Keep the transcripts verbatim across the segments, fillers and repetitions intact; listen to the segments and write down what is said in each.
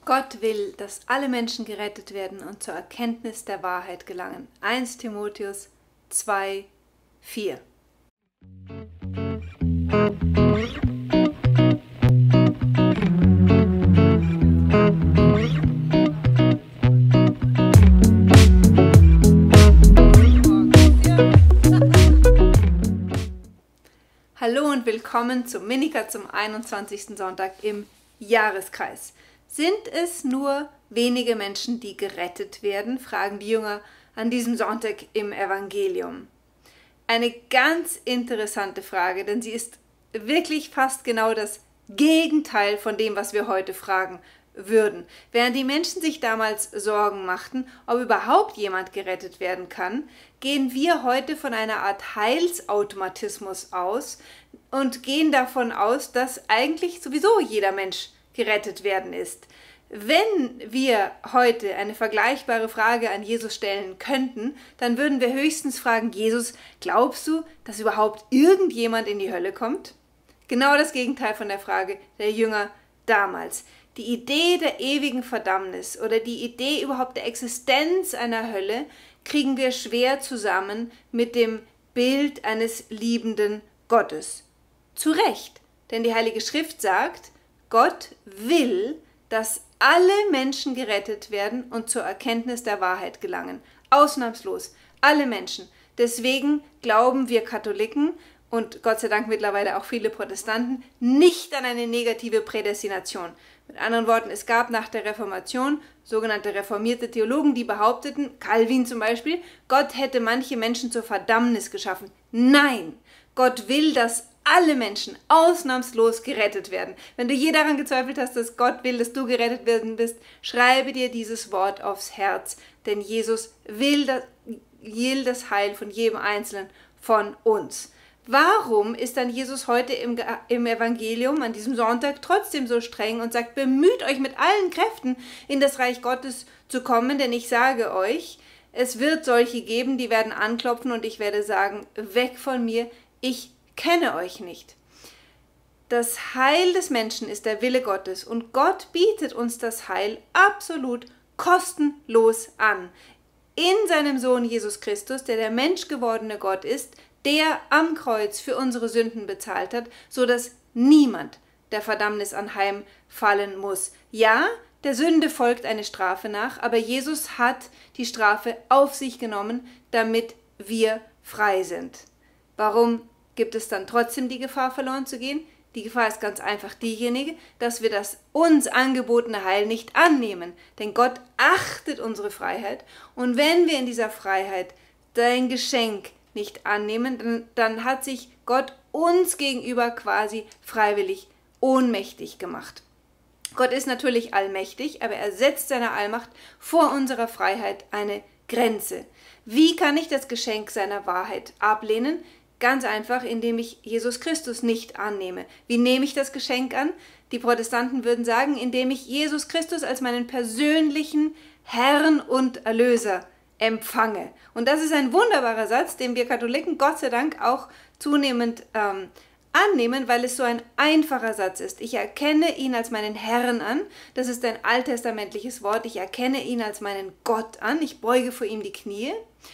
Gott will, dass alle Menschen gerettet werden und zur Erkenntnis der Wahrheit gelangen. erster Timotheus zwei, vier. Hallo und willkommen zum Minika zum einundzwanzigsten Sonntag im Jahreskreis. Sind es nur wenige Menschen, die gerettet werden, fragen die Jünger an diesem Sonntag im Evangelium. Eine ganz interessante Frage, denn sie ist wirklich fast genau das Gegenteil von dem, was wir heute fragen würden. Während die Menschen sich damals Sorgen machten, ob überhaupt jemand gerettet werden kann, gehen wir heute von einer Art Heilsautomatismus aus und gehen davon aus, dass eigentlich sowieso jeder Mensch gerettet werden ist. Wenn wir heute eine vergleichbare Frage an Jesus stellen könnten, dann würden wir höchstens fragen, Jesus, glaubst du, dass überhaupt irgendjemand in die Hölle kommt? Genau das Gegenteil von der Frage der Jünger damals. Die Idee der ewigen Verdammnis oder die Idee überhaupt der Existenz einer Hölle kriegen wir schwer zusammen mit dem Bild eines liebenden Gottes. Zu Recht, denn die Heilige Schrift sagt, Gott will, dass alle Menschen gerettet werden und zur Erkenntnis der Wahrheit gelangen. Ausnahmslos, alle Menschen. Deswegen glauben wir Katholiken und Gott sei Dank mittlerweile auch viele Protestanten nicht an eine negative Prädestination. Mit anderen Worten, es gab nach der Reformation sogenannte reformierte Theologen, die behaupteten, Calvin zum Beispiel, Gott hätte manche Menschen zur Verdammnis geschaffen. Nein, Gott will, dass alle Menschen ausnahmslos gerettet werden. Wenn du je daran gezweifelt hast, dass Gott will, dass du gerettet werden bist, schreibe dir dieses Wort aufs Herz, denn Jesus will das, will das Heil von jedem Einzelnen von uns. Warum ist dann Jesus heute im, im Evangelium an diesem Sonntag trotzdem so streng und sagt, bemüht euch mit allen Kräften in das Reich Gottes zu kommen, denn ich sage euch, es wird solche geben, die werden anklopfen und ich werde sagen, weg von mir, ich kenne euch nicht. Das Heil des Menschen ist der Wille Gottes und Gott bietet uns das Heil absolut kostenlos an. In seinem Sohn Jesus Christus, der der menschgewordene Gott ist, der am Kreuz für unsere Sünden bezahlt hat, so dass niemand der Verdammnis anheimfallen muss. Ja, der Sünde folgt eine Strafe nach, aber Jesus hat die Strafe auf sich genommen, damit wir frei sind. Warum gibt es dann trotzdem die Gefahr, verloren zu gehen? Die Gefahr ist ganz einfach diejenige, dass wir das uns angebotene Heil nicht annehmen. Denn Gott achtet unsere Freiheit. Und wenn wir in dieser Freiheit sein Geschenk nicht annehmen, dann, dann hat sich Gott uns gegenüber quasi freiwillig ohnmächtig gemacht. Gott ist natürlich allmächtig, aber er setzt seiner Allmacht vor unserer Freiheit eine Grenze. Wie kann ich das Geschenk seiner Wahrheit ablehnen? Ganz einfach, indem ich Jesus Christus nicht annehme. Wie nehme ich das Geschenk an? Die Protestanten würden sagen, indem ich Jesus Christus als meinen persönlichen Herrn und Erlöser empfange. Und das ist ein wunderbarer Satz, den wir Katholiken Gott sei Dank auch zunehmend ähm, annehmen, weil es so ein einfacher Satz ist. Ich erkenne ihn als meinen Herrn an. Das ist ein alttestamentliches Wort. Ich erkenne ihn als meinen Gott an. Ich beuge vor ihm die Knie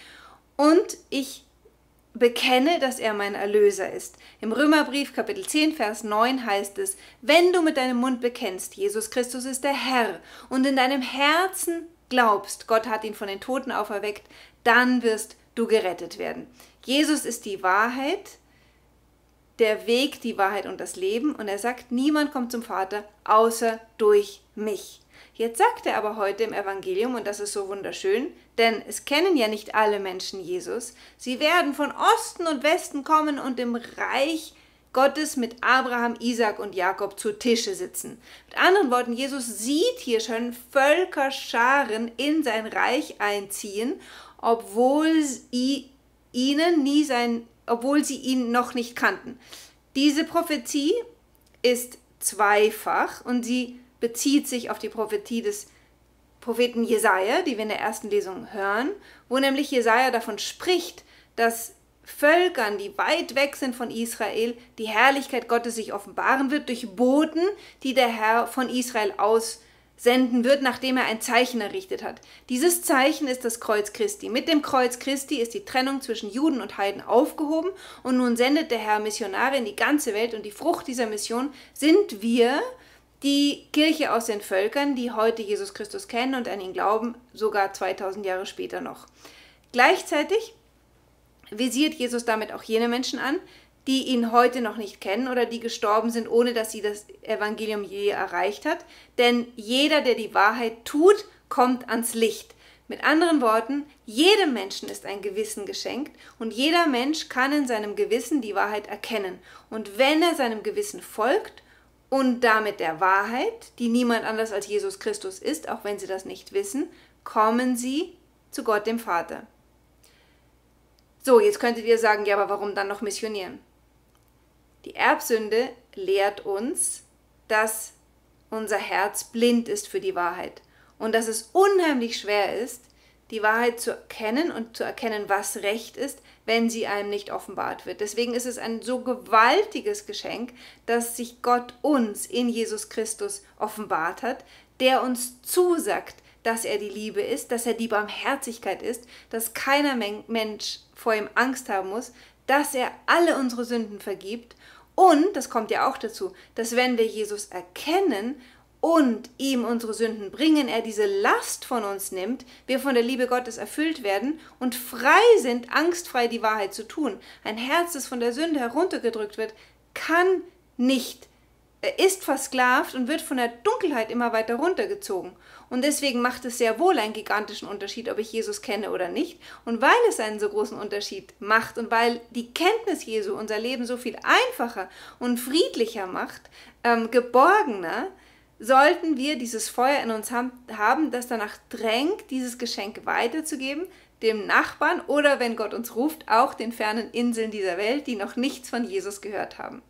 und ich bekenne, dass er mein Erlöser ist. Im Römerbrief Kapitel zehn, Vers neun heißt es, wenn du mit deinem Mund bekennst, Jesus Christus ist der Herr und in deinem Herzen glaubst, Gott hat ihn von den Toten auferweckt, dann wirst du gerettet werden. Jesus ist die Wahrheit, der Weg, die Wahrheit und das Leben und er sagt, niemand kommt zum Vater außer durch mich. Jetzt sagt er aber heute im Evangelium, und das ist so wunderschön, denn es kennen ja nicht alle Menschen Jesus, sie werden von Osten und Westen kommen und im Reich Gottes mit Abraham, Isaak und Jakob zu Tische sitzen. Mit anderen Worten, Jesus sieht hier schon Völkerscharen in sein Reich einziehen, obwohl sie ihnen nie sein, obwohl sie ihn noch nicht kannten. Diese Prophezie ist zweifach und sie bezieht sich auf die Prophetie des Propheten Jesaja, die wir in der ersten Lesung hören, wo nämlich Jesaja davon spricht, dass Völkern, die weit weg sind von Israel, die Herrlichkeit Gottes sich offenbaren wird durch Boten, die der Herr von Israel aus senden wird, nachdem er ein Zeichen errichtet hat. Dieses Zeichen ist das Kreuz Christi. Mit dem Kreuz Christi ist die Trennung zwischen Juden und Heiden aufgehoben und nun sendet der Herr Missionare in die ganze Welt und die Frucht dieser Mission sind wir, die Kirche aus den Völkern, die heute Jesus Christus kennen und an ihn glauben, sogar zweitausend Jahre später noch. Gleichzeitig visiert Jesus damit auch jene Menschen an, die ihn heute noch nicht kennen oder die gestorben sind, ohne dass sie das Evangelium je erreicht hat. Denn jeder, der die Wahrheit tut, kommt ans Licht. Mit anderen Worten, jedem Menschen ist ein Gewissen geschenkt und jeder Mensch kann in seinem Gewissen die Wahrheit erkennen. Und wenn er seinem Gewissen folgt und damit der Wahrheit, die niemand anders als Jesus Christus ist, auch wenn sie das nicht wissen, kommen sie zu Gott dem Vater. So, jetzt könntet ihr sagen, ja, aber warum dann noch missionieren? Die Erbsünde lehrt uns, dass unser Herz blind ist für die Wahrheit und dass es unheimlich schwer ist, die Wahrheit zu erkennen und zu erkennen, was Recht ist, wenn sie einem nicht offenbart wird. Deswegen ist es ein so gewaltiges Geschenk, dass sich Gott uns in Jesus Christus offenbart hat, der uns zusagt, dass er die Liebe ist, dass er die Barmherzigkeit ist, dass keiner Mensch vor ihm Angst haben muss, dass er alle unsere Sünden vergibt und, das kommt ja auch dazu, dass wenn wir Jesus erkennen und ihm unsere Sünden bringen, er diese Last von uns nimmt, wir von der Liebe Gottes erfüllt werden und frei sind, angstfrei die Wahrheit zu tun. Ein Herz, das von der Sünde heruntergedrückt wird, kann nicht, ist versklavt und wird von der Dunkelheit immer weiter runtergezogen. Und deswegen macht es sehr wohl einen gigantischen Unterschied, ob ich Jesus kenne oder nicht. Und weil es einen so großen Unterschied macht und weil die Kenntnis Jesu unser Leben so viel einfacher und friedlicher macht, ähm, geborgener, sollten wir dieses Feuer in uns haben, das danach drängt, dieses Geschenk weiterzugeben, dem Nachbarn oder, wenn Gott uns ruft, auch den fernen Inseln dieser Welt, die noch nichts von Jesus gehört haben.